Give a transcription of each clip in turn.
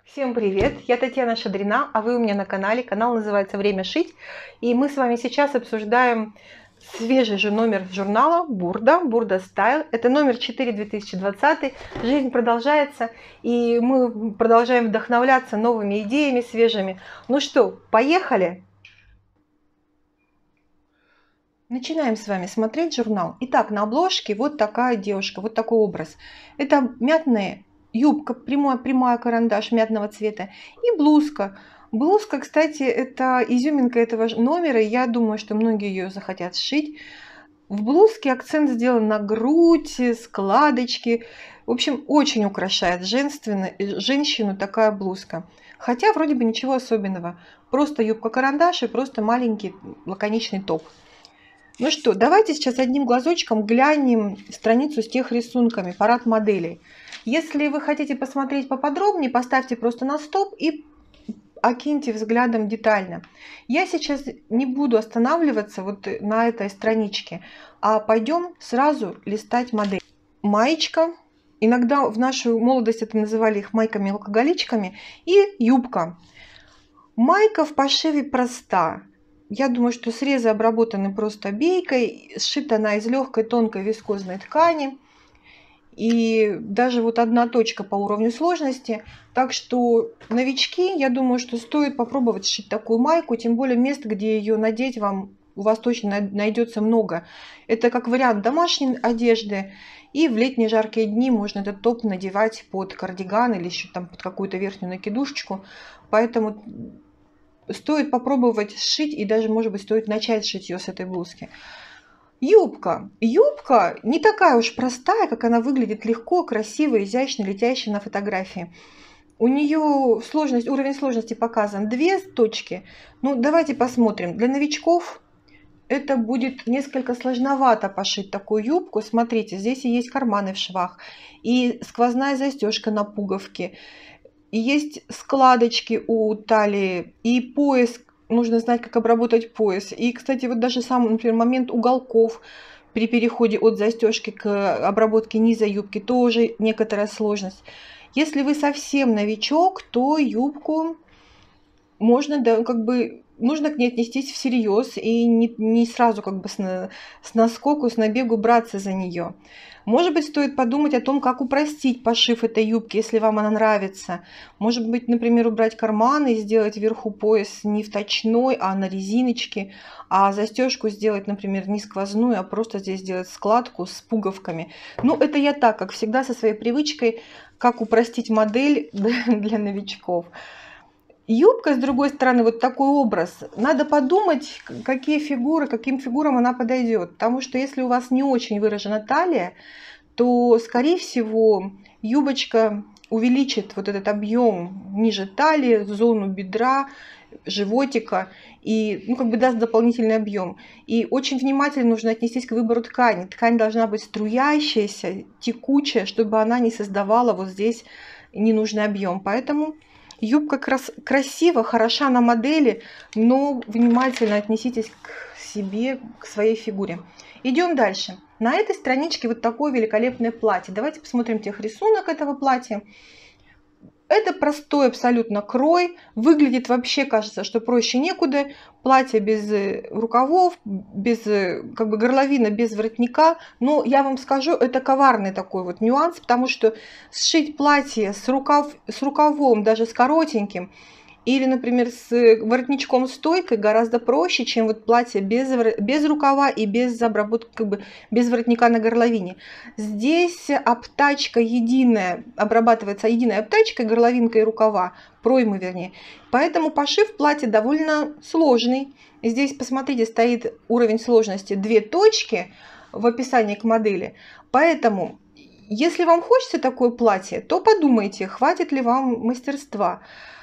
Всем привет! Я Татьяна Шадрина, а вы у меня на канале. Канал называется «Время шить». И мы с вами сейчас обсуждаем свежий же номер журнала Бурда Стайл. Это номер 4 2020. Жизнь продолжается, и мы продолжаем вдохновляться новыми идеями свежими. Ну что, поехали? Начинаем с вами смотреть журнал. Итак, на обложке вот такая девушка, вот такой образ. Это мятная юбка, прямая карандаш мятного цвета и блузка. Блузка, кстати, это изюминка этого номера, и я думаю, что многие ее захотят сшить. В блузке акцент сделан на грудь, складочки. В общем, очень украшает женщину такая блузка. Хотя вроде бы ничего особенного. Просто юбка-карандаш и просто маленький лаконичный топ. Ну что, давайте сейчас одним глазочком глянем страницу с тех рисунками, парад моделей. Если вы хотите посмотреть поподробнее, поставьте просто на стоп и окиньте взглядом детально. Я сейчас не буду останавливаться вот на этой страничке, а пойдем сразу листать модель. Маечка, иногда в нашу молодость это называли их майками-алкоголичками, и юбка. Майка в пошиве проста. Я думаю, что срезы обработаны просто бейкой, сшита она из легкой тонкой вискозной ткани. И даже вот одна точка по уровню сложности. Так что новички, я думаю, что стоит попробовать сшить такую майку, тем более мест, где ее надеть у вас точно найдется много. Это как вариант домашней одежды. И в летние жаркие дни можно этот топ надевать под кардиган или еще там под какую-то верхнюю накидушечку. Поэтому стоит попробовать сшить, и даже, может быть, стоит начать шить ее с этой блузки. Юбка. Юбка не такая уж простая, как она выглядит легко, красиво, изящно, летящая на фотографии. У нее уровень сложности показан 2 точки. Ну, давайте посмотрим. Для новичков это будет несколько сложновато пошить такую юбку. Смотрите, здесь и есть карманы в швах, и сквозная застежка на пуговке, и есть складочки у талии, и пояс. Нужно знать, как обработать пояс. И, кстати, вот даже сам, например, момент уголков при переходе от застежки к обработке низа юбки тоже некоторая сложность. Если вы совсем новичок, то юбку можно, да, как бы, нужно к ней отнестись всерьез и не сразу как бы с наскоку, с набегу браться за нее. Может быть, стоит подумать о том, как упростить пошив этой юбки, если вам она нравится. Может быть, например, убрать карманы и сделать вверху пояс не вточной, а на резиночке, а застежку сделать, например, не сквозную, а просто здесь сделать складку с пуговками. Ну, это я так, как всегда, со своей привычкой, как упростить модель для новичков. Юбка, с другой стороны, вот такой образ. Надо подумать, каким фигурам она подойдет. Потому что если у вас не очень выражена талия, то, скорее всего, юбочка увеличит вот этот объем ниже талии, зону бедра, животика, и как бы даст дополнительный объем. И очень внимательно нужно отнестись к выбору ткани. Ткань должна быть струящаяся, текучая, чтобы она не создавала вот здесь ненужный объем. Поэтому юбка красива, хороша на модели, но внимательно отнеситесь к себе, к своей фигуре. Идем дальше. На этой страничке вот такое великолепное платье. Давайте посмотрим техрисунок этого платья. Это простой абсолютно крой. Выглядит вообще, кажется, что проще некуда. Платье без рукавов, без как бы горловина, без воротника. Но я вам скажу, это коварный такой вот нюанс, потому что сшить платье с рукавом, даже с коротеньким, или, например, с воротничком стойкой гораздо проще, чем вот платье без рукава и без обработки, как бы без воротника на горловине. Здесь обтачка единая, обрабатывается единой обтачкой, горловинка и рукава, проймы вернее. Поэтому пошив платья довольно сложный. Здесь, посмотрите, стоит уровень сложности 2 точки в описании к модели. Поэтому, если вам хочется такое платье, то подумайте, хватит ли вам мастерства.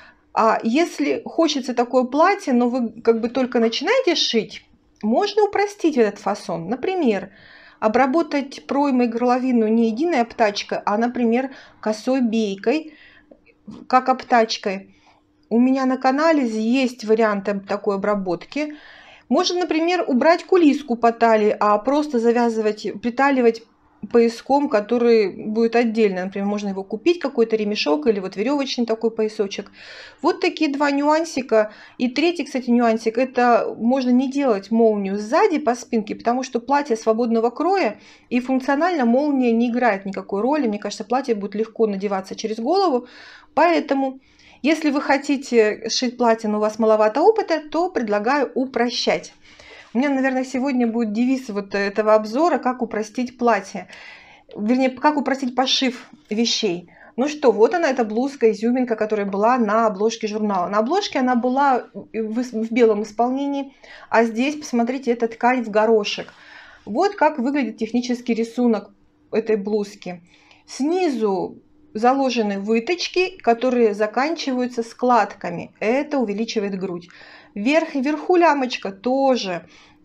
А если хочется такое платье, но вы как бы только начинаете шить, можно упростить этот фасон. Например, обработать проймой горловину не единой обтачкой, а, например, косой бейкой, как обтачкой. У меня на канале есть варианты такой обработки. Можно, например, убрать кулиску по талии, а просто завязывать, приталивать пояском, который будет отдельно. Например, можно его купить, какой-то ремешок или вот веревочный такой поясочек. Вот такие два нюансика. И третий, кстати, нюансик, это можно не делать молнию сзади по спинке, потому что платье свободного кроя, и функционально молния не играет никакой роли. Мне кажется, платье будет легко надеваться через голову. Поэтому, если вы хотите сшить платье, но у вас маловато опыта, то предлагаю упрощать. У меня, наверное, сегодня будет девиз вот этого обзора, как упростить платье. Вернее, как упростить пошив вещей. Ну что, вот она, эта блузка, изюминка, которая была на обложке журнала. На обложке она была в белом исполнении, а здесь, посмотрите, это ткань в горошек. Вот как выглядит технический рисунок этой блузки. Снизу заложены выточки, которые заканчиваются складками. Это увеличивает грудь. Вверху лямочка тоже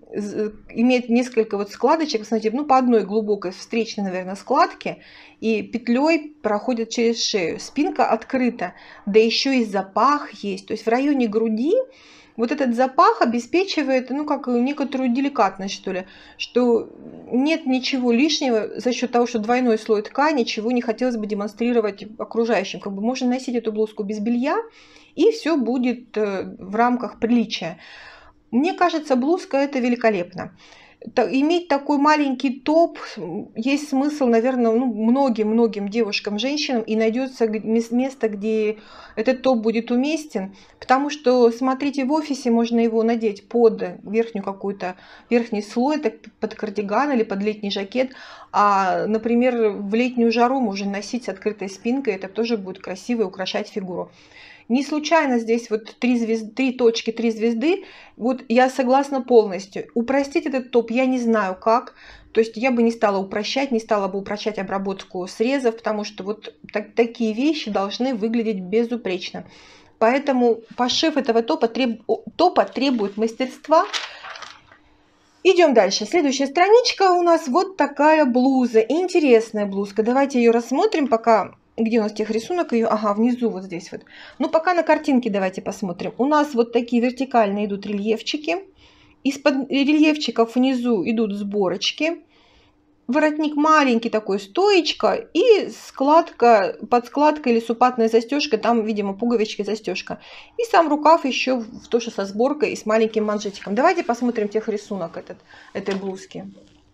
имеет несколько вот складочек, смотрите, ну по одной глубокой встречной, наверное, складке, и петлей проходит через шею. Спинка открыта, да еще и запах есть. То есть в районе груди вот этот запах обеспечивает, ну, как некоторую деликатность, что ли, что нет ничего лишнего за счет того, что двойной слой ткани, чего не хотелось бы демонстрировать окружающим. Как бы можно носить эту блузку без белья, и все будет в рамках приличия. Мне кажется, блузка это великолепно. Иметь такой маленький топ есть смысл, наверное, ну, многим девушкам, женщинам, и найдется место, где этот топ будет уместен, потому что, смотрите, в офисе можно его надеть под верхнюю какую-то, верхний слой, так, под кардиган или под летний жакет, а, например, в летнюю жару можно носить с открытой спинкой, это тоже будет красиво и украшать фигуру. Не случайно здесь вот 3 точки, 3 звезды. Вот я согласна полностью. Упростить этот топ я не знаю как. То есть я бы не стала упрощать, не стала бы упрощать обработку срезов, потому что вот такие вещи должны выглядеть безупречно. Поэтому пошив этого топа требует мастерства. Идем дальше. Следующая страничка у нас вот такая блуза. Интересная блузка. Давайте ее рассмотрим пока. Где у нас техрисунок ее? Ага, внизу вот здесь вот. Ну, пока на картинке давайте посмотрим. У нас вот такие вертикальные идут рельефчики. Из-под рельефчиков внизу идут сборочки. Воротник маленький такой, стоечка. И складка, подкладка или супатная застежка. Там, видимо, пуговички, застежка. И сам рукав еще тоже со сборкой и с маленьким манжетиком. Давайте посмотрим техрисунок этой блузки.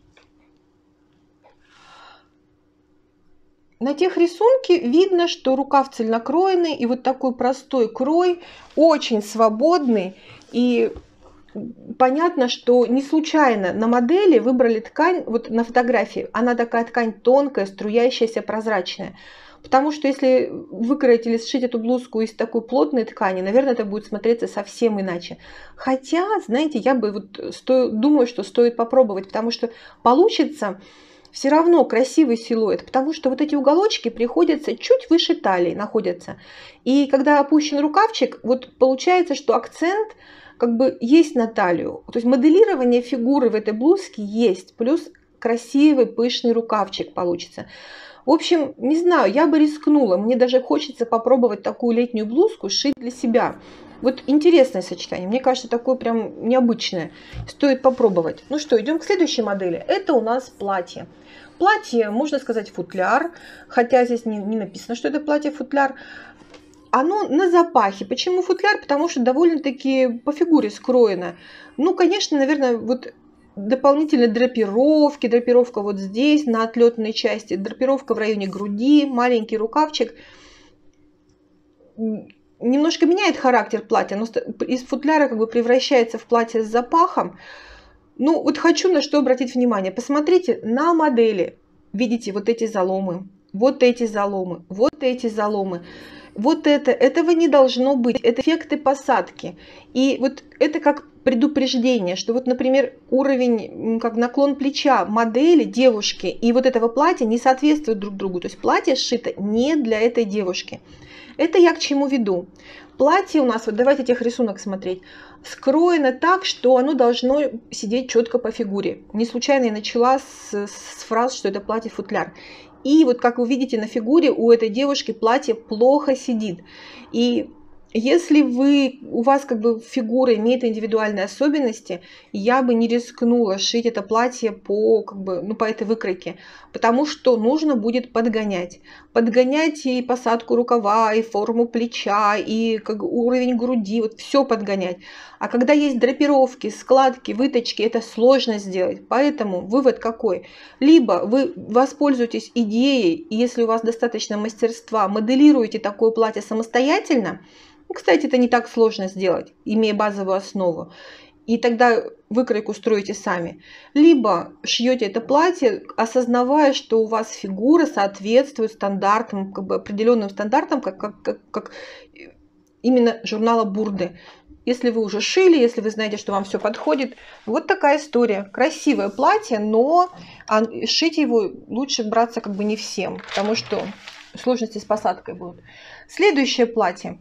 На техрисунке видно, что рукав цельнокроенный, и вот такой простой крой, очень свободный. И понятно, что не случайно на модели выбрали ткань, вот на фотографии, она такая ткань тонкая, струящаяся, прозрачная. Потому что если выкроить или сшить эту блузку из такой плотной ткани, наверное, это будет смотреться совсем иначе. Хотя, знаете, я бы думаю, что стоит попробовать, потому что получится все равно красивый силуэт, потому что вот эти уголочки приходятся чуть выше талии, находятся. И когда опущен рукавчик, вот получается, что акцент как бы есть на талию. То есть моделирование фигуры в этой блузке есть, плюс красивый пышный рукавчик получится. В общем, не знаю, я бы рискнула. Мне даже хочется попробовать такую летнюю блузку сшить для себя. Вот интересное сочетание. Мне кажется, такое прям необычное. Стоит попробовать. Ну что, идем к следующей модели. Это у нас платье. Платье, можно сказать, футляр. Хотя здесь не написано, что это платье-футляр. Оно на запахе. Почему футляр? Потому что довольно-таки по фигуре скроено. Ну, конечно, наверное, вот дополнительные драпировки. Драпировка вот здесь, на отлетной части. Драпировка в районе груди. Маленький рукавчик. Немножко меняет характер платья. Оно из футляра как бы превращается в платье с запахом. Ну, вот хочу на что обратить внимание. Посмотрите на модели. Видите, вот эти заломы. Вот эти заломы. Вот эти заломы. Вот этого не должно быть. Это эффекты посадки. И вот это как предупреждение, что вот, например, уровень, как наклон плеча модели, девушки и вот этого платья не соответствуют друг другу. То есть платье сшито не для этой девушки. Это я к чему веду? Платье у нас, вот давайте техрисунок смотреть, скроено так, что оно должно сидеть четко по фигуре. Не случайно я начала с фраз, что это платье-футляр. И вот как вы видите на фигуре, у этой девушки платье плохо сидит. И Если у вас как бы фигура имеет индивидуальные особенности, я бы не рискнула шить это платье по, как бы, ну, по этой выкройке, потому что нужно будет подгонять. Подгонять и посадку рукава, и форму плеча, и как уровень груди, вот все подгонять. А когда есть драпировки, складки, выточки, это сложно сделать. Поэтому вывод какой? Либо вы воспользуетесь идеей, и если у вас достаточно мастерства, моделируете такое платье самостоятельно. Кстати, это не так сложно сделать, имея базовую основу. И тогда выкройку строите сами. Либо шьете это платье, осознавая, что у вас фигура соответствует стандартам, как бы определенным стандартам, как именно журнала Бурды. Если вы уже шили, если вы знаете, что вам все подходит. Вот такая история. Красивое платье, но шить его лучше браться как бы не всем, потому что сложности с посадкой будут. Следующее платье.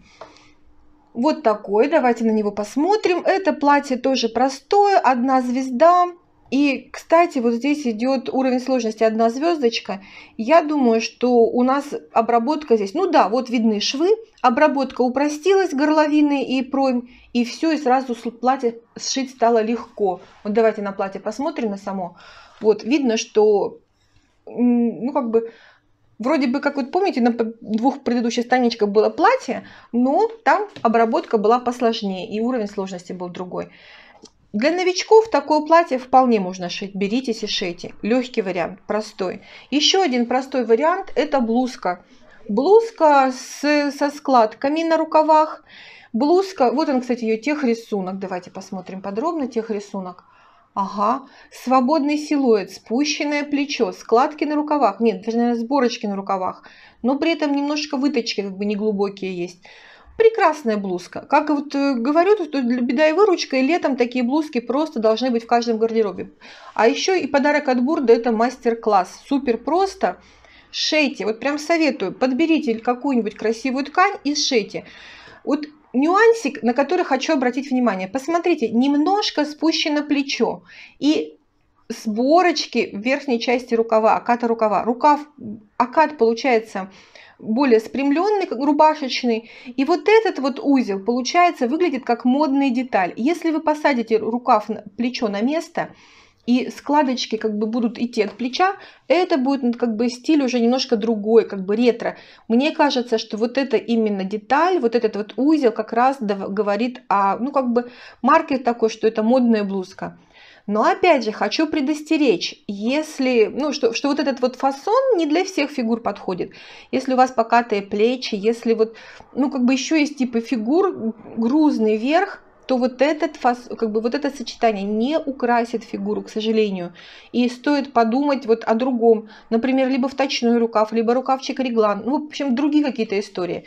Вот такой, давайте на него посмотрим. Это платье тоже простое, 1 звезда. И, кстати, вот здесь идет уровень сложности 1 звездочка. Я думаю, что у нас обработка здесь, ну да, вот видны швы, обработка упростилась, горловины и пройм, и все, и сразу платье сшить стало легко. Вот давайте на платье посмотрим на само. Вот видно, что, ну как бы, вроде бы, как вот помните, на 2 предыдущих страничках было платье, но там обработка была посложнее, и уровень сложности был другой. Для новичков такое платье вполне можно шить. Беритесь и шейте. Легкий вариант, простой. Еще один простой вариант – это блузка. Блузка со складками на рукавах. Блузка, вот он, кстати, ее техрисунок. Давайте посмотрим подробно техрисунок. Ага, свободный силуэт, спущенное плечо, складки на рукавах. Нет, даже, наверное, сборочки на рукавах. Но при этом немножко выточки как бы неглубокие есть. Прекрасная блузка. Как вот говорю, что для беда и выручка, и летом такие блузки просто должны быть в каждом гардеробе. А еще и подарок от Бурды – это мастер-класс. Супер просто. Шейте. Вот прям советую. Подберите какую-нибудь красивую ткань и сшейте. Вот нюансик, на который хочу обратить внимание. Посмотрите, немножко спущено плечо. И сборочки в верхней части рукава, оката рукава. Окат получается более спрямленный, как рубашечный. И вот этот вот узел, получается, выглядит как модная деталь. Если вы посадите рукав, плечо на место, и складочки как бы будут идти от плеча, это будет как бы стиль уже немножко другой, как бы ретро. Мне кажется, что вот это именно деталь, вот этот вот узел как раз говорит о, ну как бы маркер такой, что это модная блузка. Но опять же хочу предостеречь, если, ну, что вот этот вот фасон не для всех фигур подходит. Если у вас покатые плечи, если вот, ну как бы еще есть типы фигур, грузный верх, то вот вот это сочетание не украсит фигуру, к сожалению. И стоит подумать вот о другом. Например, либо вточной рукав, либо рукавчик реглан. Ну, в общем, другие какие-то истории.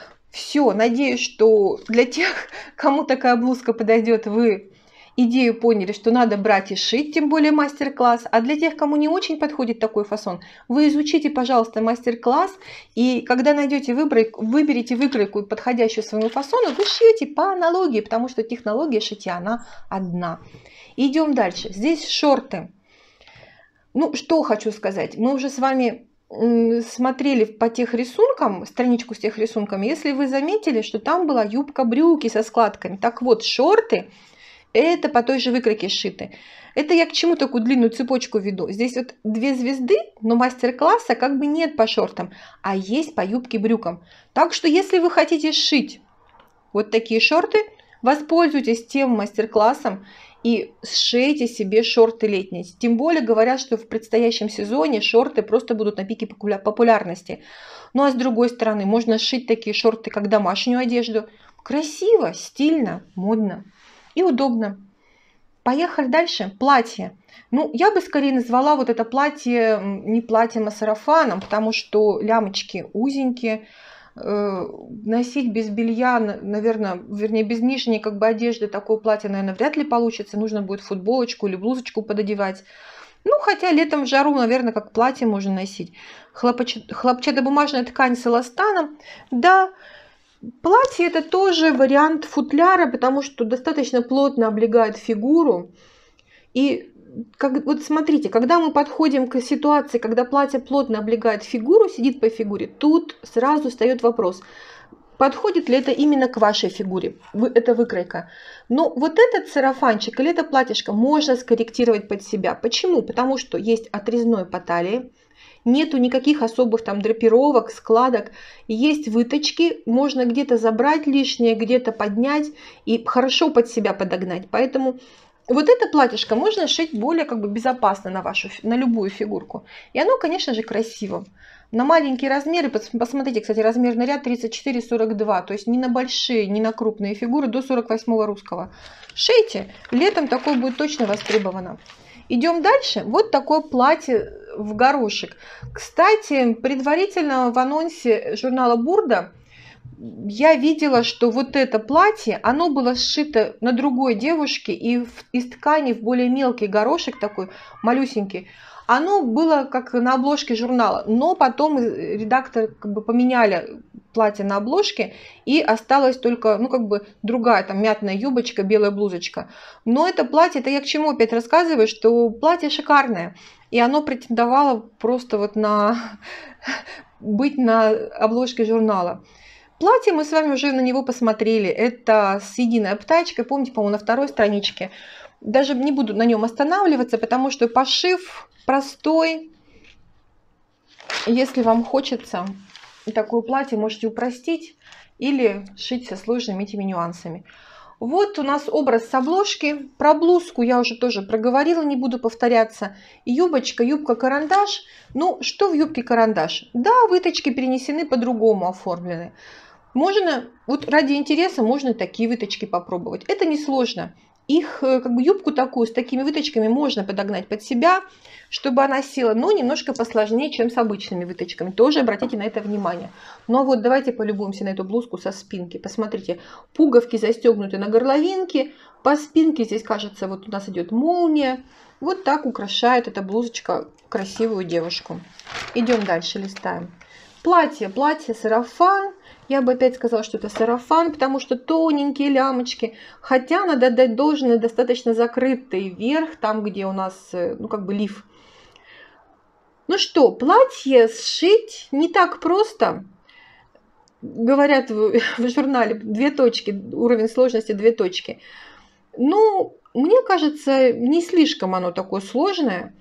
Все, надеюсь, что для тех, кому такая блузка подойдет, вы идею поняли, что надо брать и шить, тем более мастер-класс. А для тех, кому не очень подходит такой фасон, вы изучите, пожалуйста, мастер-класс. И когда найдете выберите выкройку, подходящую своему фасону, вы шьете по аналогии, потому что технология шитья, она одна. Идем дальше. Здесь шорты. Ну, что хочу сказать. Мы уже с вами смотрели по техрисункам, страничку с техрисунками. Если вы заметили, что там была юбка-брюки со складками. Так вот, шорты... Это по той же выкройке сшиты. Это я к чему такую длинную цепочку веду. Здесь вот 2 звезды, но мастер-класса как бы нет по шортам, а есть по юбке брюкам. Так что если вы хотите сшить вот такие шорты, воспользуйтесь тем мастер-классом и сшейте себе шорты летние. Тем более говорят, что в предстоящем сезоне шорты просто будут на пике популярности. Ну а с другой стороны, можно сшить такие шорты как домашнюю одежду. Красиво, стильно, модно. И удобно. Поехали дальше. Платье. Ну, я бы скорее назвала вот это платье не платьем, а сарафаном, потому что лямочки узенькие. Носить без белья, наверное, вернее, без нижней как бы одежды такое платье, наверное, вряд ли получится. Нужно будет футболочку или блузочку пододевать. Ну, хотя летом в жару, наверное, как платье можно носить. Хлопчатобумажная ткань с эластаном. Да, платье это тоже вариант футляра, потому что достаточно плотно облегает фигуру. И вот смотрите, когда мы подходим к ситуации, когда платье плотно облегает фигуру, сидит по фигуре, тут сразу встает вопрос. подходит ли это именно к вашей фигуре, эта выкройка. Но вот этот сарафанчик или это платьишко можно скорректировать под себя. Почему? Потому что есть отрезной по талии, нету никаких особых там драпировок, складок, есть выточки, можно где-то забрать лишнее, где-то поднять и хорошо под себя подогнать. Поэтому вот это платьишко можно шить более как бы безопасно на любую фигурку. И оно, конечно же, красиво. На маленькие размеры, посмотрите, кстати, размерный ряд 34-42, то есть не на большие, не на крупные фигуры, до 48 русского. Шейте, летом такое будет точно востребовано. Идем дальше. Вот такое платье в горошек. Кстати, предварительно в анонсе журнала Бурда я видела, что вот это платье, оно было сшито на другой девушке и из ткани в более мелкий горошек такой, малюсенький. Оно было как на обложке журнала, но потом редактор как бы поменяли платье на обложке и осталась только, ну как бы другая там мятная юбочка, белая блузочка. Но это платье, это я к чему опять рассказываю, что платье шикарное. И оно претендовало просто вот на быть на обложке журнала. Платье мы с вами уже на него посмотрели. Это с единой обтачкой. Помните, по-моему, на второй страничке. Даже не буду на нем останавливаться, потому что пошив простой. Если вам хочется такое платье, можете упростить или шить со сложными этими нюансами. Вот у нас образ с обложки. Про блузку я уже тоже проговорила, не буду повторяться. Юбочка, юбка-карандаш. Ну, что в юбке-карандаш? Да, выточки перенесены, по-другому оформлены. Можно, вот ради интереса, можно такие выточки попробовать. Это несложно. Их, как бы юбку такую, с такими выточками можно подогнать под себя, чтобы она села, но немножко посложнее, чем с обычными выточками. Тоже обратите на это внимание. Ну вот давайте полюбуемся на эту блузку со спинки. Посмотрите, пуговки застегнуты на горловинке, по спинке здесь, кажется, вот у нас идет молния. Вот так украшает эта блузочка красивую девушку. Идем дальше, листаем. Платье, сарафан. Я бы опять сказала, что это сарафан, потому что тоненькие лямочки. Хотя надо дать должное, достаточно закрытый верх, там где у нас, ну как бы лиф. Ну что, платье сшить не так просто. Говорят в журнале 2 точки, уровень сложности 2 точки. Ну, мне кажется, не слишком оно такое сложное.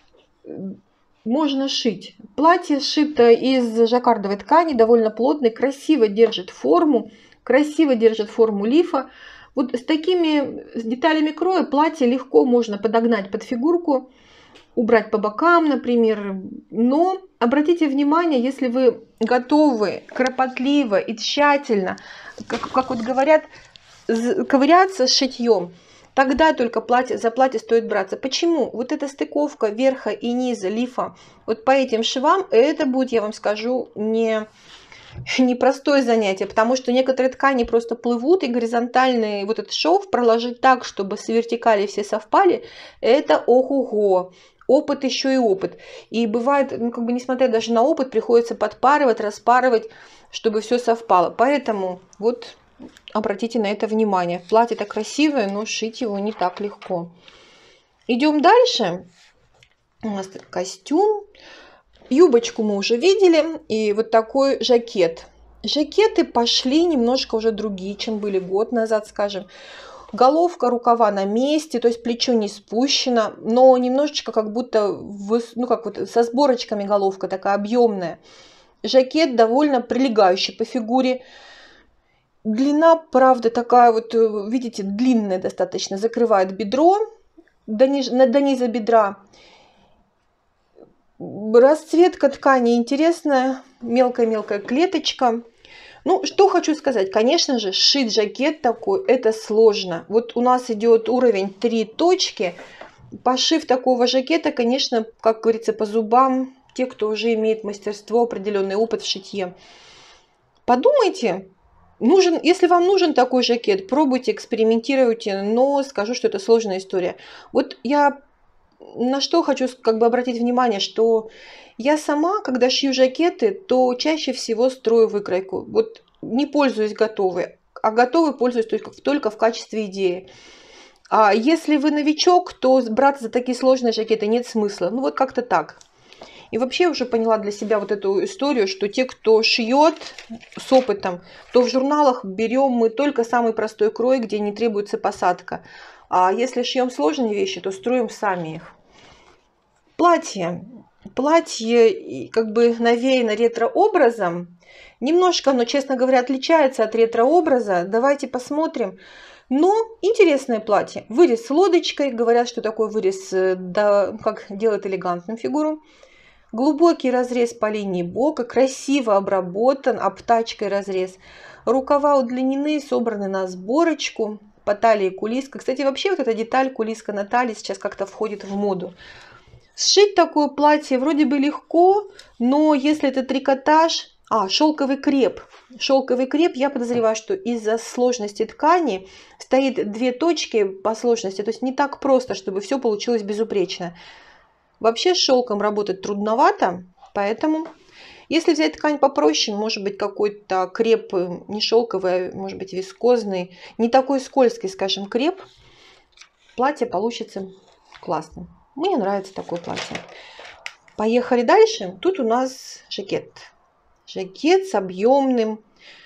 Можно шить. Платье сшито из жаккардовой ткани, довольно плотной, красиво держит форму лифа. Вот с такими деталями кроя платье легко можно подогнать под фигурку, убрать по бокам, например. Но обратите внимание, если вы готовы кропотливо и тщательно, как вот говорят, ковыряться с шитьем, тогда только за платье стоит браться. Почему? Вот эта стыковка верха и низа лифа, вот по этим швам, это будет, я вам скажу, непростое занятие, потому что некоторые ткани просто плывут, и горизонтальный вот этот шов проложить так, чтобы с вертикали все совпали, это ого-го. Опыт еще и опыт. И бывает, ну, как бы несмотря даже на опыт, приходится подпарывать, распарывать, чтобы все совпало. Поэтому вот обратите на это внимание. Платье-то красивое, но шить его не так легко. Идем дальше. У нас костюм. Юбочку мы уже видели. И вот такой жакет. Жакеты пошли немножко уже другие, чем были год назад, скажем. Головка, рукава на месте, то есть плечо не спущено, но немножечко как будто, ну как вот со сборочками головка такая объемная. Жакет довольно прилегающий по фигуре. Длина, правда, такая вот, видите, длинная достаточно, закрывает бедро до низа бедра. Расцветка ткани интересная, мелкая-мелкая клеточка. Ну, что хочу сказать, конечно же, сшить жакет такой, это сложно. Вот у нас идет уровень 3 точки. Пошив такого жакета, конечно, как говорится, по зубам, те, кто уже имеет мастерство, определенный опыт в шитье. Подумайте. Если вам нужен такой жакет, пробуйте, экспериментируйте, но скажу, что это сложная история. Вот я на что хочу как бы обратить внимание, что я сама, когда шью жакеты, то чаще всего строю выкройку. Вот не пользуюсь готовой, а готовой пользуюсь только в качестве идеи. А если вы новичок, то браться за такие сложные жакеты нет смысла. Ну вот как-то так. И вообще уже поняла для себя вот эту историю, что те, кто шьет с опытом, то в журналах берем мы только самый простой крой, где не требуется посадка. А если шьем сложные вещи, то строим сами их. Платье. Платье как бы навеяно ретро-образом. Немножко оно, честно говоря, отличается от ретро-образа. Давайте посмотрим. Но интересное платье. Вырез с лодочкой. Говорят, что такой вырез да, как делает элегантную фигуру. Глубокий разрез по линии бока. Красиво обработан. Обтачкой разрез. Рукава удлинены, собраны на сборочку. По талии кулиска. Кстати, вообще вот эта деталь кулиска на талии сейчас как-то входит в моду. Сшить такое платье вроде бы легко, но если это трикотаж... шелковый креп. Шелковый креп, я подозреваю, что из-за сложности ткани стоит 2 точки по сложности. То есть не так просто, чтобы все получилось безупречно. Вообще с шелком работать трудновато, поэтому если взять ткань попроще, может быть какой-то креп не шелковый, может быть вискозный, не такой скользкий, скажем, креп, платье получится классным. Мне нравится такое платье. Поехали дальше. Тут у нас жакет. Жакет с объемным,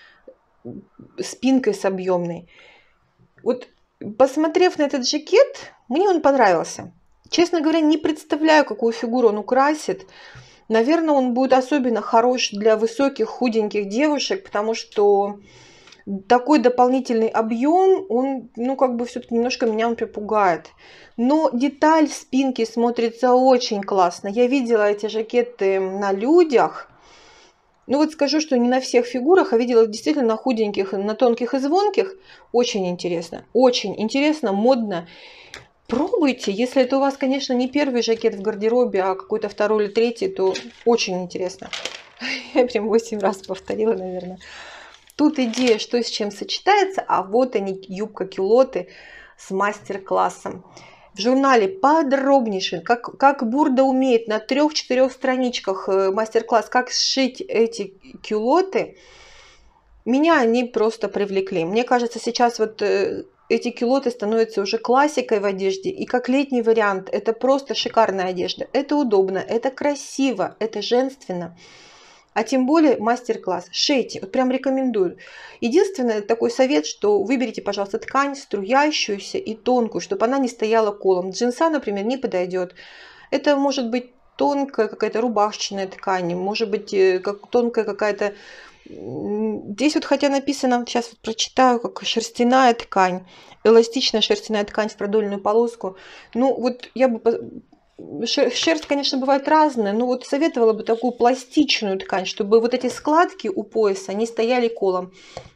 спинкой с объемной. Вот посмотрев на этот жакет, мне он понравился. Честно говоря, не представляю, какую фигуру он украсит. Наверное, он будет особенно хорош для высоких, худеньких девушек, потому что такой дополнительный объем, он, ну, как бы все-таки немножко меня он припугает. Но деталь спинки смотрится очень классно. Я видела эти жакеты на людях. Ну вот скажу, что не на всех фигурах, а видела действительно на худеньких, на тонких и звонких. Очень интересно, модно. Пробуйте, если это у вас, конечно, не первый жакет в гардеробе, а какой-то второй или третий, то очень интересно. Я прям 8 раз повторила, наверное. Тут идея, что с чем сочетается, а вот они, юбка-кюлоты с мастер-классом. В журнале подробнейший, как Бурда умеет на 3-4 страничках мастер-класс, как сшить эти кюлоты. Меня они просто привлекли. Мне кажется, сейчас вот эти кюлоты становятся уже классикой в одежде. И как летний вариант, это просто шикарная одежда. Это удобно, это красиво, это женственно. А тем более мастер-класс. Шейте, вот прям рекомендую. Единственное, такой совет, что выберите, пожалуйста, ткань струящуюся и тонкую, чтобы она не стояла колом. Джинса, например, не подойдет. Это может быть тонкая какая-то рубашечная ткань, может быть тонкая какая-то... Здесь вот хотя написано, сейчас вот прочитаю, как шерстяная ткань, эластичная шерстяная ткань в продольную полоску. Ну вот я бы... Шерсть, конечно, бывает разная, но вот советовала бы такую пластичную ткань, чтобы вот эти складки у пояса не стояли колом.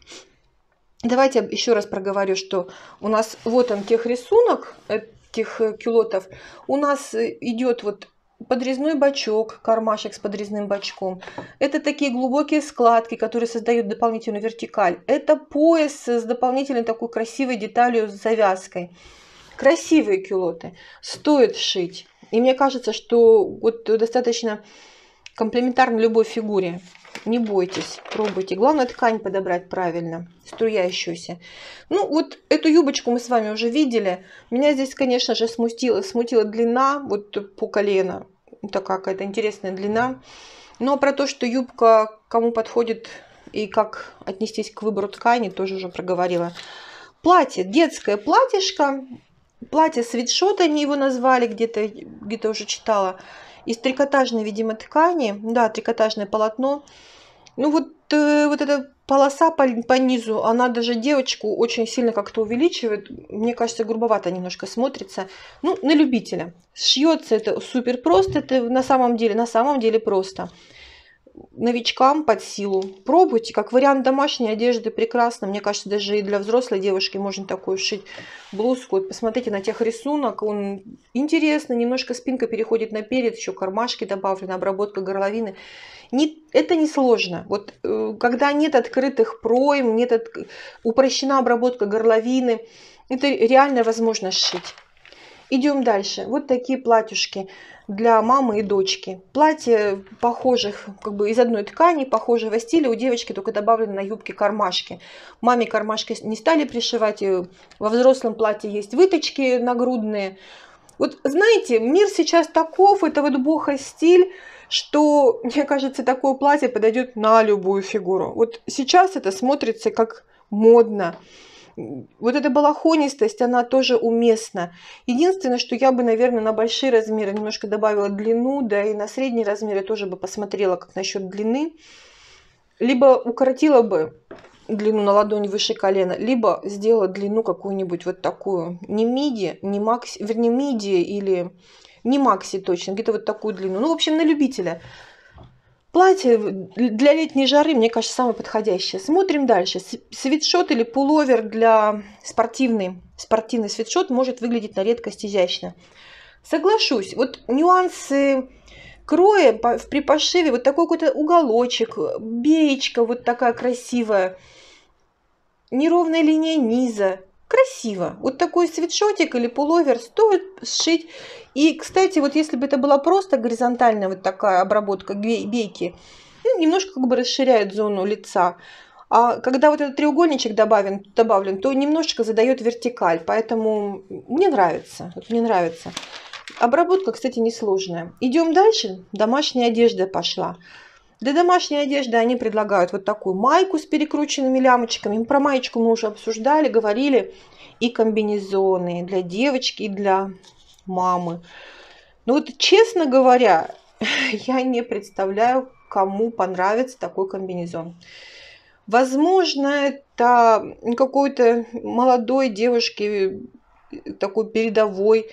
Давайте я еще раз проговорю, что у нас вот он техрисунок этих кюлотов. У нас идет вот подрезной бачок, кармашек с подрезным бачком. Это такие глубокие складки, которые создают дополнительную вертикаль. Это пояс с дополнительной такой красивой деталью с завязкой. Красивые кюлоты. Стоит шить. И мне кажется, что вот достаточно комплементарно любой фигуре. Не бойтесь, пробуйте. Главное ткань подобрать правильно, струящуюся. Ну вот эту юбочку мы с вами уже видели. Меня здесь, конечно же, смутила длина, вот по колено. Такая какая-то интересная длина. Но про то, что юбка кому подходит и как отнестись к выбору ткани, тоже уже проговорила. Платье, детское платьишко. Платье свитшот они его назвали, где-то уже читала. Из трикотажной, видимо, ткани. Да, трикотажное полотно. Ну вот эта полоса по низу, она даже девочку очень сильно как-то увеличивает. Мне кажется, грубовато немножко смотрится. Ну, на любителя. Шьется это супер просто. Это на самом деле просто. Новичкам под силу. Пробуйте, как вариант домашней одежды прекрасно. Мне кажется, даже и для взрослой девушки можно такую шить блузку. Вот посмотрите на тех рисунок, он интересный, немножко спинка переходит наперед, еще кармашки добавлены, обработка горловины. Это не сложно. Вот когда нет открытых пройм, упрощена обработка горловины, это реально возможно сшить. Идем дальше. Вот такие платьюшки для мамы и дочки. Платье похожих, как бы из одной ткани, похожего стиля. У девочки только добавлены на юбке кармашки. Маме кармашки не стали пришивать. Во взрослом платье есть выточки нагрудные. Вот знаете, мир сейчас таков, это вот бохо-стиль. что, мне кажется, такое платье подойдет на любую фигуру. Вот сейчас это смотрится как модно. Вот эта балахонистость, она тоже уместна. Единственное, что я бы, наверное, на большие размеры немножко добавила длину, да и на средние размеры тоже бы посмотрела, как насчет длины. Либо укоротила бы длину на ладонь выше колена, либо сделала длину какую-нибудь вот такую, не миди, не макси, вернее миди или не макси точно, где-то вот такую длину. Ну, в общем, на любителя. Платье для летней жары, мне кажется, самое подходящее. Смотрим дальше. Свитшот или пуловер для спортивный свитшот может выглядеть на редкость изящно. Соглашусь, вот нюансы кроя при пошиве, вот такой какой-то уголочек, беечка вот такая красивая, неровная линия низа. Красиво. Вот такой свитшотик или пуловер стоит сшить. И, кстати, вот если бы это была просто горизонтальная вот такая обработка бейки, ну, немножко как бы расширяет зону лица. А когда вот этот треугольничек добавлен, то немножечко задает вертикаль. Поэтому мне нравится. Вот мне нравится. Обработка, кстати, несложная. Идем дальше. Домашняя одежда пошла. Для домашней одежды они предлагают вот такую майку с перекрученными лямочками. Про маечку мы уже обсуждали, говорили. И комбинезоны для девочки, и для мамы. Но вот, честно говоря, я не представляю, кому понравится такой комбинезон. Возможно, это какой-то молодой девушке, такой передовой.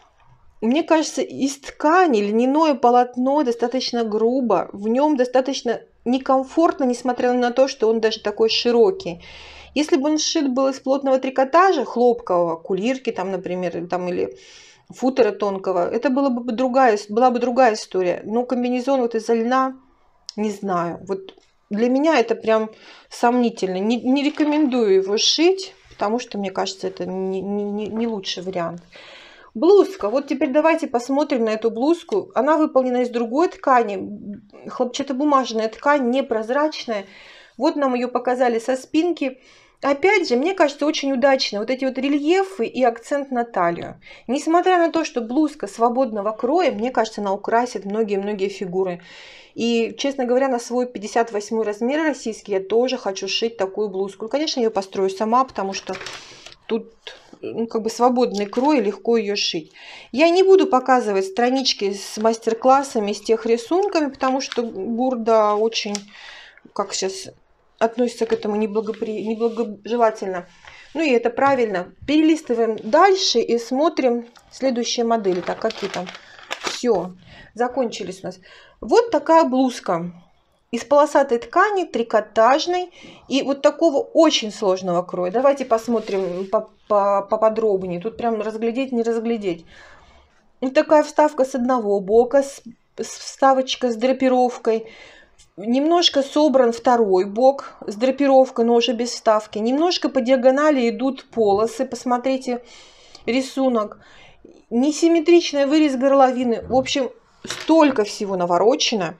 Мне кажется, из ткани льняное полотно достаточно грубо, в нем достаточно некомфортно, несмотря на то, что он даже такой широкий. Если бы он сшит был из плотного трикотажа, хлопкового, кулирки там, например, там, или футера тонкого, это была бы другая история. Но комбинезон вот из льна, не знаю, вот для меня это прям сомнительно. Не рекомендую его шить, потому что, мне кажется, это не лучший вариант. Блузка. Вот теперь давайте посмотрим на эту блузку. Она выполнена из другой ткани. Хлопчатобумажная ткань, непрозрачная. Вот нам ее показали со спинки. Опять же, мне кажется, очень удачно. Вот эти вот рельефы и акцент на талию. Несмотря на то, что блузка свободного кроя, мне кажется, она украсит многие-многие фигуры. И, честно говоря, на свой 58 размер российский я тоже хочу шить такую блузку. Конечно, я ее построю сама, потому что тут как бы свободный крой, легко ее шить. Я не буду показывать странички с мастер-классами, с тех рисунками, потому что Бурда очень, как сейчас, относится к этому неблагожелательно. Ну и это правильно. Перелистываем дальше и смотрим следующие модели. Так, какие там? Все, закончились у нас. Вот такая блузка. Из полосатой ткани, трикотажной и вот такого очень сложного кроя. Давайте посмотрим поподробнее. Тут прям разглядеть, не разглядеть. Вот такая вставка с одного бока, вставочка с драпировкой. Немножко собран второй бок с драпировкой, но уже без вставки. Немножко по диагонали идут полосы. Посмотрите рисунок. Несимметричный вырез горловины. В общем, столько всего наворочено.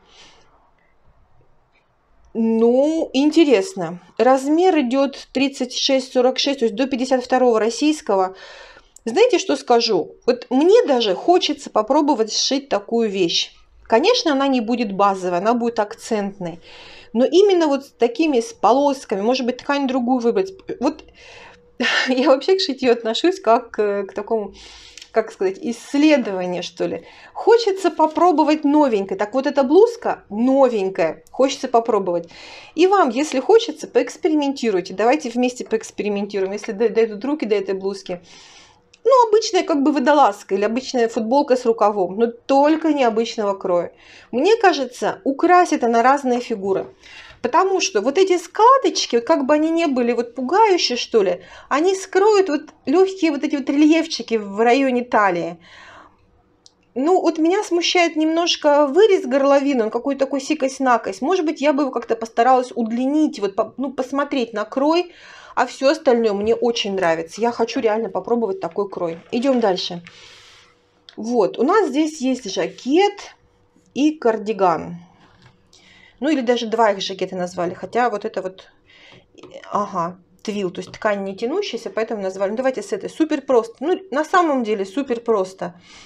Ну, интересно. Размер идет 36-46, то есть до 52 российского. Знаете, что скажу? Вот мне даже хочется попробовать сшить такую вещь. Конечно, она не будет базовой, она будет акцентной. Но именно вот с такими с полосками, может быть, ткань другую выбрать. Вот я вообще к шитью отношусь как к такому, как сказать, исследование, что ли. Хочется попробовать новенькое. Так вот, эта блузка новенькая. Хочется попробовать. И вам, если хочется, поэкспериментируйте. Давайте вместе поэкспериментируем. Если дойдут руки до этой блузки. Ну, обычная как бы водолазка или обычная футболка с рукавом. Но только необычного кроя. Мне кажется, украсит она разные фигуры. Потому что вот эти складочки, как бы они ни были вот пугающие, что ли, они скроют вот легкие вот эти вот рельефчики в районе талии. Ну, вот меня смущает немножко вырез горловины, он какой-то такой сикость-накость. Может быть, я бы его как-то постаралась удлинить, вот, ну, посмотреть на крой, а все остальное мне очень нравится. Я хочу реально попробовать такой крой. Идем дальше. Вот, у нас здесь есть жакет и кардиган. Ну, или даже два их жакета назвали. Хотя вот это вот, ага, твил, то есть ткань не тянущаяся, поэтому назвали. Ну, давайте с этой. Супер просто. Ну, на самом деле супер просто.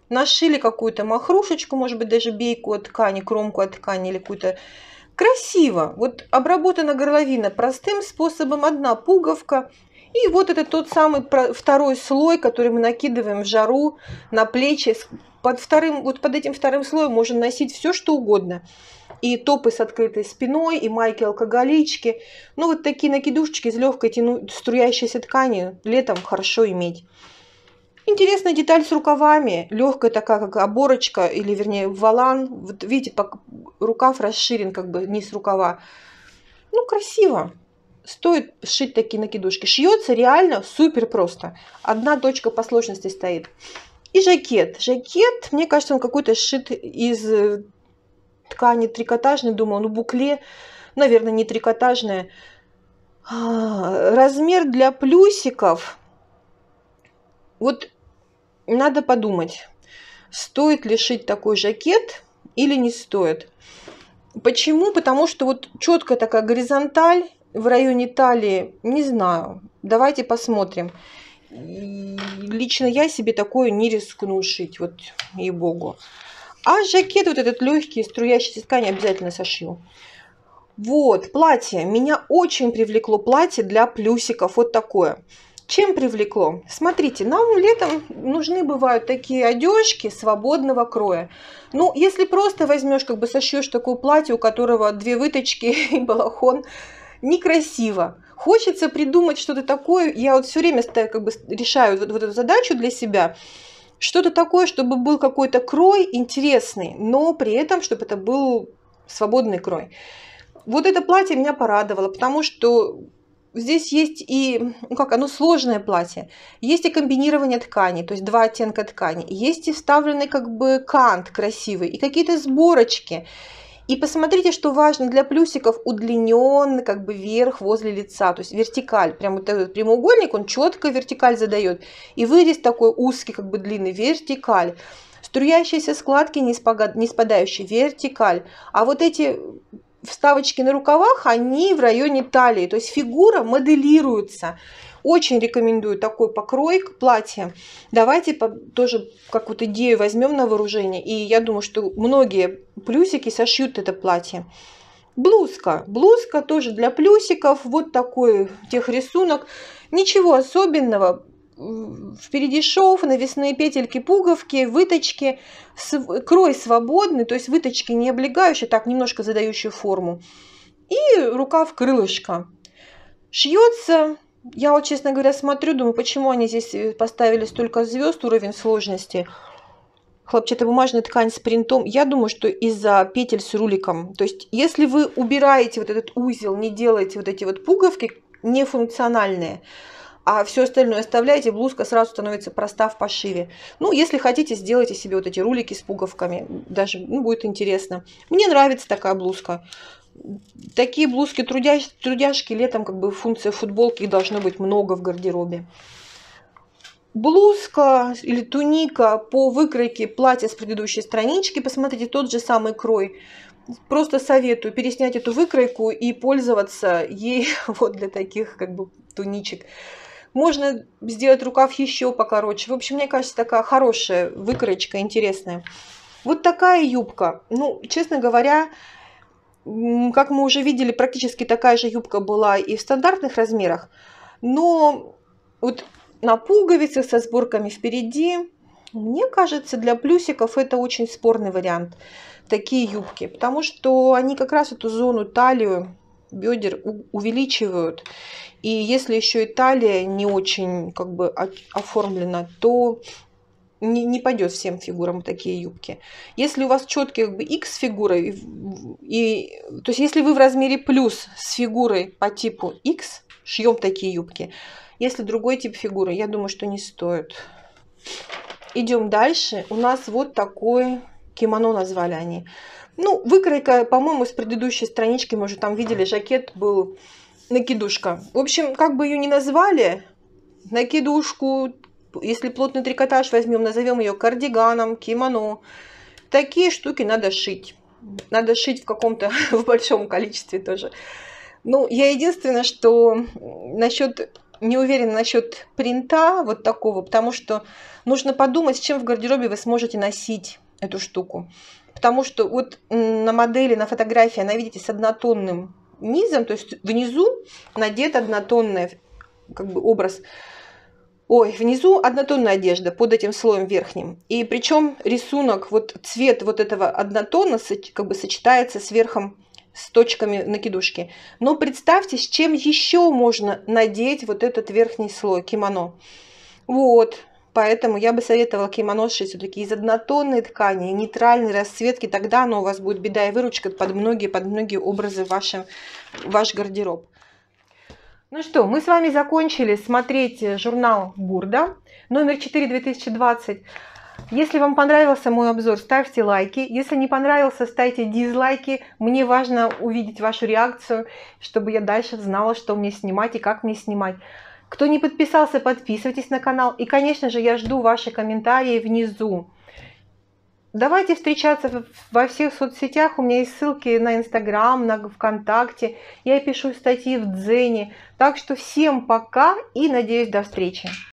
нашили какую-то махрушечку, может быть, даже бейку от ткани, кромку от ткани или какую-то. Красиво. Вот обработана горловина простым способом, одна пуговка. И вот это тот самый второй слой, который мы накидываем в жару на плечи. Под этим вторым слоем можно носить все, что угодно. И топы с открытой спиной, и майки-алкоголички. Ну, вот такие накидушечки из легкой струящейся ткани летом хорошо иметь. Интересная деталь с рукавами. Легкая такая, как оборочка, или вернее волан. Вот видите, рукав расширен, как бы низ рукава. Ну, красиво. Стоит сшить такие накидушки. Шьется реально супер просто. Одна точка по сложности стоит. И жакет. Жакет, мне кажется, он какой-то сшит из ткани трикотажной. Думаю, ну букле, наверное, не трикотажная. Размер для плюсиков. Вот надо подумать, стоит ли шить такой жакет или не стоит. Почему? Потому что вот четкая такая горизонталь в районе талии, не знаю. Давайте посмотрим. Лично я себе такое не рискну шить, вот ей-богу. А жакет вот этот легкий, струящийся ткани обязательно сошью. Вот, платье. Меня очень привлекло платье для плюсиков. Вот такое. Чем привлекло? Смотрите, нам летом нужны бывают такие одежки свободного кроя. Ну, если просто возьмешь, как бы сошьешь такое платье, у которого 2 выточки и балахон, некрасиво. Хочется придумать что-то такое. Я вот все время как бы решаю вот эту задачу для себя. Что-то такое, чтобы был какой-то крой интересный, но при этом, чтобы это был свободный крой. Вот это платье меня порадовало, потому что здесь есть и, ну как, оно сложное платье, есть и комбинирование тканей, то есть 2 оттенка ткани, есть и вставленный как бы кант красивый, и какие-то сборочки. И посмотрите, что важно для плюсиков, удлиненный как бы верх возле лица, то есть вертикаль. Прям вот этот прямоугольник, он четко вертикаль задает. И вырез такой узкий, как бы длинный, вертикаль. Струящиеся складки, не спадающие, вертикаль. А вот эти вставочки на рукавах, они в районе талии, то есть фигура моделируется. Очень рекомендую такой покрой платья. Давайте тоже как вот идею возьмем на вооружение. И я думаю, что многие плюсики сошьют это платье. Блузка. Блузка тоже для плюсиков. Вот такой техрисунок. Ничего особенного. Впереди шов, навесные петельки, пуговки, выточки. Крой свободный, то есть выточки не облегающие, так немножко задающие форму. И рукав крылышко. Шьется. Я вот, честно говоря, смотрю, думаю, почему они здесь поставили столько звезд, уровень сложности. Хлопчатобумажная ткань с принтом. Я думаю, что из-за петель с руликом. То есть, если вы убираете вот этот узел, не делаете вот эти вот пуговки нефункциональные, а все остальное оставляете, блузка сразу становится проста в пошиве. Ну, если хотите, сделайте себе вот эти рулики с пуговками. Даже будет интересно. Мне нравится такая блузка. Такие блузки трудяшки летом, как бы функция футболки, их должно быть много в гардеробе. Блузка или туника по выкройке платья с предыдущей странички. Посмотрите, тот же самый крой. Просто советую переснять эту выкройку и пользоваться ей вот для таких как бы туничек. Можно сделать рукав еще покороче. В общем, мне кажется, такая хорошая выкроечка, интересная. Вот такая юбка. Ну, честно говоря, как мы уже видели, практически такая же юбка была и в стандартных размерах. Но вот на пуговицах со сборками впереди, мне кажется, для плюсиков это очень спорный вариант. Такие юбки. Потому что они как раз эту зону талию, бедер увеличивают. И если еще и талия не очень как бы оформлена, то не пойдет всем фигурам такие юбки. Если у вас четкие как бы X фигуры, то есть если вы в размере плюс с фигурой по типу X, шьем такие юбки. Если другой тип фигуры, я думаю, что не стоит. Идем дальше. У нас вот такое кимоно назвали они. Ну, выкройка, по-моему, с предыдущей странички, мы уже там видели, жакет был накидушка. В общем, как бы ее ни назвали, накидушку, если плотный трикотаж возьмем, назовем ее кардиганом, кимоно. Такие штуки надо шить. Надо шить в каком-то, в большом количестве тоже. Ну, я единственное, что насчет не уверена насчет принта вот такого, потому что нужно подумать, с чем в гардеробе вы сможете носить эту штуку. Потому что вот на модели, на фотографии она, видите, с однотонным низом, то есть внизу надет однотонный как бы образ. Ой, внизу однотонная одежда под этим слоем верхним. И причем рисунок, вот цвет вот этого однотона как бы сочетается с верхом, с точками накидушки. Но представьте, с чем еще можно надеть вот этот верхний слой кимоно. Вот, поэтому я бы советовала кимоно сшить все-таки из однотонной ткани, нейтральной расцветки. Тогда оно у вас будет беда и выручка под многие образы в ваш гардероб. Ну что, мы с вами закончили смотреть журнал Бурда, номер 4 2020. Если вам понравился мой обзор, ставьте лайки. Если не понравился, ставьте дизлайки. Мне важно увидеть вашу реакцию, чтобы я дальше знала, что мне снимать и как мне снимать. Кто не подписался, подписывайтесь на канал. И, конечно же, я жду ваши комментарии внизу. Давайте встречаться во всех соцсетях. У меня есть ссылки на Инстаграм, на ВКонтакте. Я пишу статьи в Дзене. Так что всем пока и надеюсь до встречи.